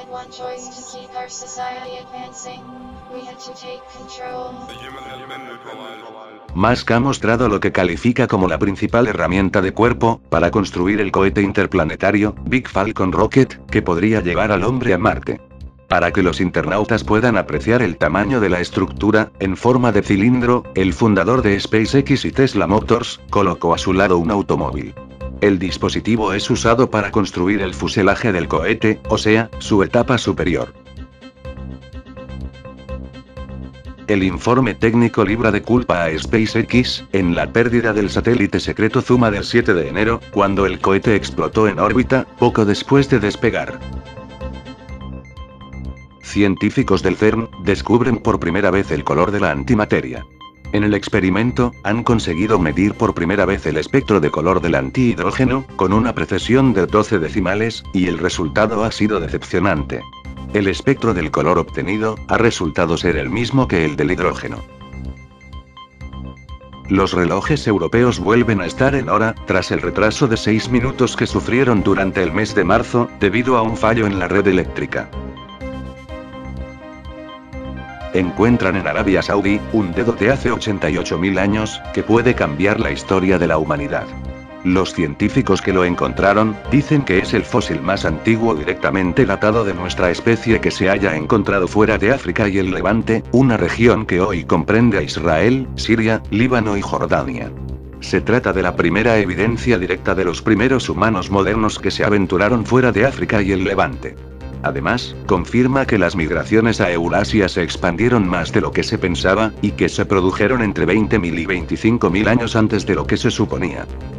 had one choice to keep our society advancing. We had to take control. Musk ha mostrado lo que califica como la principal herramienta de cuerpo, para construir el cohete interplanetario, Big Falcon Rocket, que podría llevar al hombre a Marte. Para que los internautas puedan apreciar el tamaño de la estructura, en forma de cilindro, el fundador de SpaceX y Tesla Motors, colocó a su lado un automóvil. El dispositivo es usado para construir el fuselaje del cohete, o sea, su etapa superior. El informe técnico libra de culpa a SpaceX, en la pérdida del satélite secreto Zuma del 7 de enero, cuando el cohete explotó en órbita, poco después de despegar. Científicos del CERN descubren por primera vez el color de la antimateria. En el experimento, han conseguido medir por primera vez el espectro de color del antihidrógeno, con una precisión de 12 decimales, y el resultado ha sido decepcionante. El espectro del color obtenido ha resultado ser el mismo que el del hidrógeno. Los relojes europeos vuelven a estar en hora, tras el retraso de 6 minutos que sufrieron durante el mes de marzo, debido a un fallo en la red eléctrica. Encuentran en Arabia Saudí, un dedo de hace 88.000 años, que puede cambiar la historia de la humanidad. Los científicos que lo encontraron, dicen que es el fósil más antiguo directamente datado de nuestra especie que se haya encontrado fuera de África y el Levante, una región que hoy comprende a Israel, Siria, Líbano y Jordania. Se trata de la primera evidencia directa de los primeros humanos modernos que se aventuraron fuera de África y el Levante. Además, confirma que las migraciones a Eurasia se expandieron más de lo que se pensaba, y que se produjeron entre 20.000 y 25.000 años antes de lo que se suponía.